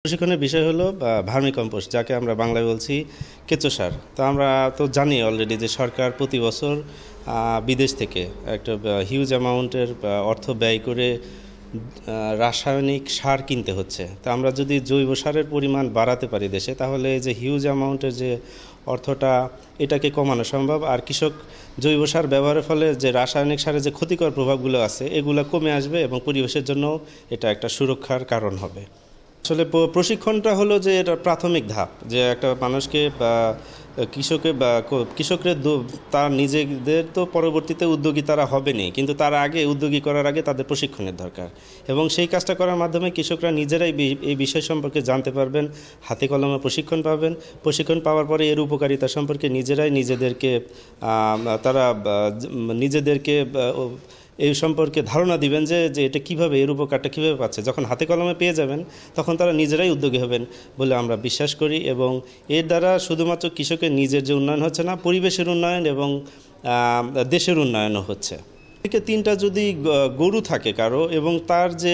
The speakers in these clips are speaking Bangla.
প্রশিক্ষণের বিষয় হলো ভার্মি কম্পোস্ট, যাকে আমরা বাংলায় বলছি কেঁচো সার। তো আমরা তো জানি অলরেডি যে সরকার প্রতি বছর বিদেশ থেকে একটা হিউজ অ্যামাউন্টের অর্থ ব্যয় করে রাসায়নিক সার কিনতে হচ্ছে। তো আমরা যদি জৈব সারের পরিমাণ বাড়াতে পারি দেশে, তাহলে যে হিউজ অ্যামাউন্টের যে অর্থটা, এটাকে কমানো সম্ভব। আর কৃষক জৈব সার ব্যবহারের ফলে যে রাসায়নিক সারের যে ক্ষতিকর প্রভাবগুলো আছে, এগুলো কমে আসবে এবং পরিবেশের জন্য এটা একটা সুরক্ষার কারণ হবে। আসলে প্রশিক্ষণটা হলো যে এটা প্রাথমিক ধাপ, যে একটা মানুষকে কৃষকরা তার নিজেদের তো পরবর্তীতে উদ্যোগী তারা হবেনি, কিন্তু তার আগে উদ্যোগী করার আগে তাদের প্রশিক্ষণের দরকার। এবং সেই কাজটা করার মাধ্যমে কৃষকরা নিজেরাই এই বিষয় সম্পর্কে জানতে পারবেন, হাতে কলমে প্রশিক্ষণ পাওয়ার পরে এর উপকারিতা সম্পর্কে নিজেদেরকে এই সম্পর্কে ধারণা দিবেন যে এটা কীভাবে, এর উপকারটা কীভাবে পাচ্ছে। যখন হাতে কলমে পেয়ে যাবেন, তখন তারা নিজেরাই উদ্যোগী হবেন বলে আমরা বিশ্বাস করি। এবং এর দ্বারা শুধুমাত্র কৃষকের নিজের যে উন্নয়ন হচ্ছে না, পরিবেশের উন্নয়ন এবং দেশের উন্নয়নও হচ্ছে। এদিকে 3টা যদি গরু থাকে কারো, এবং তার যে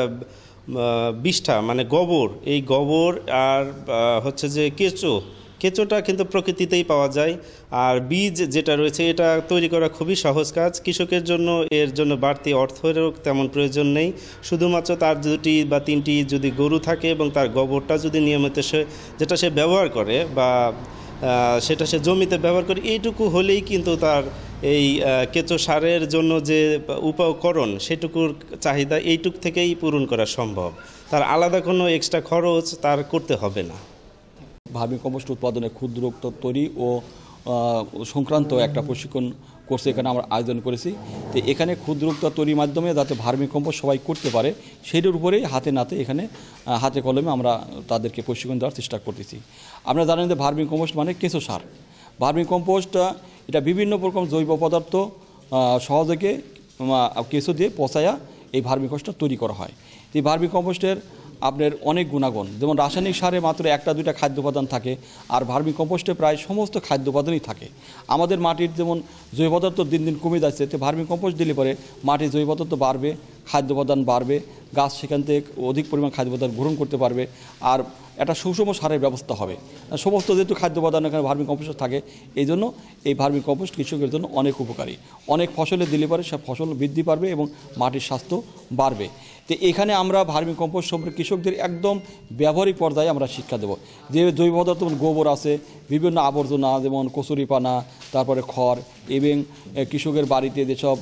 বিষ্ঠা মানে গোবর, এই গোবর আর হচ্ছে যে কেঁচোটা কিন্তু প্রকৃতিতেই পাওয়া যায়। আর বীজ যেটা রয়েছে, এটা তৈরি করা খুবই সহজ কাজ। কৃষকের জন্য এর জন্য বাড়তি অর্থেরও তেমন প্রয়োজন নেই। শুধুমাত্র তার 2টি বা 3টি যদি গরু থাকে এবং তার গোবরটা যদি নিয়মিত যেটা সে ব্যবহার করে বা সেটা সে জমিতে ব্যবহার করে, এইটুকু হলেই কিন্তু তার এই কেঁচো সারের জন্য যে উপকরণ, সেটুকুর চাহিদা এইটুক থেকেই পূরণ করা সম্ভব। তার আলাদা কোনো এক্সট্রা খরচ তার করতে হবে না। ভার্মি কম্পোস্ট উৎপাদনে ক্ষুদ্র উদ্যোক্তা তৈরি ও সংক্রান্ত একটা প্রশিক্ষণ কোর্স এখানে আমরা আয়োজন করেছি। তো এখানে ক্ষুদ্র উদ্যোক্তা তৈরির মাধ্যমে যাতে ভার্মি কম্পোস্ট সবাই করতে পারে, সেইটার উপরেই এখানে হাতে কলমে আমরা তাদেরকে প্রশিক্ষণ দেওয়ার চেষ্টা করতেছি। আপনারা জানেন যে ভার্মি কম্পোস্ট মানে কেঁচো সার। ভার্মি কম্পোস্ট এটা বিভিন্ন রকম জৈব পদার্থ সহযোগে কেঁচো দিয়ে পচায়া এই ভার্মি কম্পোস্টটা তৈরি করা হয়। এই ভার্মি কম্পোস্টের আপনার অনেক গুণাগুণ, যেমন রাসায়নিক সারে মাত্র 1-2টা খাদ্য উপাদান থাকে, আর ভার্মি কম্পোস্টে প্রায় সমস্ত খাদ্য উপাদানই থাকে। আমাদের মাটির যেমন জৈব পদার্থ দিন দিন কমে যাচ্ছে, তো ভার্মি কম্পোস্ট দিলে পরে মাটির জৈব পদার্থ বাড়বে, খাদ্য উপাদান বাড়বে, গাছ সেখান থেকে অধিক পরিমাণ খাদ্য উপাদান গ্রহণ করতে পারবে, আর একটা সুষম সারের ব্যবস্থা হবে। সমস্ত যেহেতু খাদ্য উপাদান এখানে ভার্মি কম্পোস্ট থাকে, এই জন্য এই ভার্মি কম্পোস্ট কৃষকের জন্য অনেক উপকারী। অনেক ফসলে দিলে পরে সব ফসল বৃদ্ধি পারবে এবং মাটির স্বাস্থ্য বাড়বে। তো এখানে আমরা ভার্মি কম্পোস্ট সম্পর্কে কৃষকদের একদম ব্যবহারিক পর্যায়ে আমরা শিক্ষা দেব। যে জৈব পদার্থ গোবর আছে, বিভিন্ন আবর্জনা যেমন কচুরিপানা, তারপরে খড়, এবং কৃষকের বাড়িতে যেসব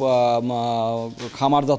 খামারজাত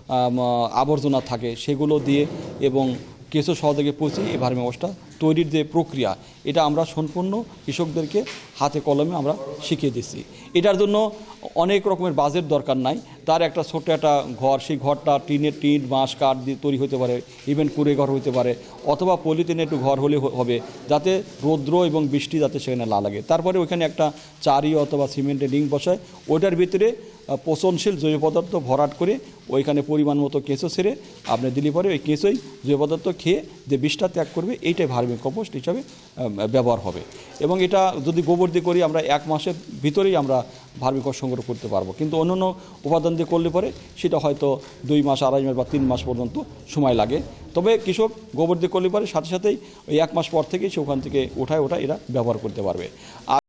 আবর্জনা থাকে সেগুলো দিয়ে এবং কেঁচো সহযোগে পচিয়ে এই ভার্মি কম্পোস্টটা তৈরির যে প্রক্রিয়া, এটা আমরা সম্পূর্ণ কৃষকদেরকে হাতে কলমে আমরা শিখিয়ে দিচ্ছি। এটার জন্য অনেক রকমের বাজেট দরকার নাই। তার একটা ছোট্ট একটা ঘর, সেই ঘরটা টিন বাঁশ কাঠ দিয়ে তৈরি হতে পারে, ইভেন কুড়ে ঘর হতে পারে, অথবা পলিথিনে একটু ঘর হলে হবে, যাতে রৌদ্র এবং বৃষ্টি যাতে সেখানে না লাগে। তারপরে ওইখানে একটা চারি অথবা সিমেন্টের রিং বসায়, ওইটার ভিতরে পচনশীল জৈব পদার্থ ভরাট করে ওইখানে পরিমাণ মতো কেঁচো ছেড়ে আপনি দিলে পরে ওই কেঁচোই জৈব পদার্থ খেয়ে যে বিষটা ত্যাগ করবে, এইটাই ভার্মি কম্পোস্ট হিসাবে ব্যবহার হবে। এবং এটা যদি গোবর দিয়ে করি, আমরা 1 মাসের ভিতরেই আমরা ভার্মি কম্পোস্ট সংগ্রহ করতে পারবো। কিন্তু অন্যান্য উপাদান দিয়ে করলে পরে সেটা হয়তো 2 মাস, 2.5 মাস বা 3 মাস পর্যন্ত সময় লাগে। তবে কৃষক গোবর দিয়ে করলে পরে সাথে সাথেই ওই 1 মাস পর থেকেই সে ওখান থেকে ওঠায় এরা ব্যবহার করতে পারবে। আর